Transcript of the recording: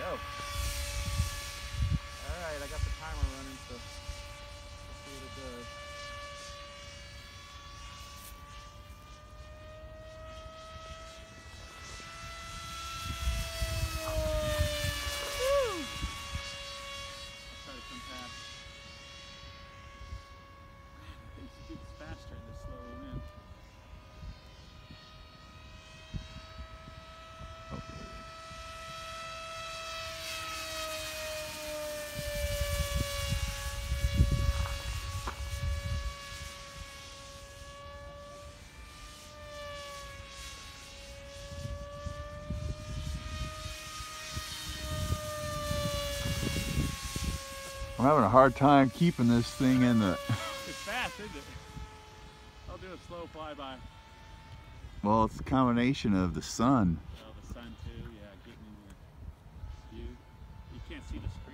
go. Alright, I got the timer running, so let's see what it does. Woo! I'll try to come past. I think she gets faster in this slow wind. I'm having a hard time keeping this thing in the... It's fast, isn't it? I'll do a slow flyby. Well, it's a combination of the sun. Oh, the sun too, yeah, getting in your view. You can't see the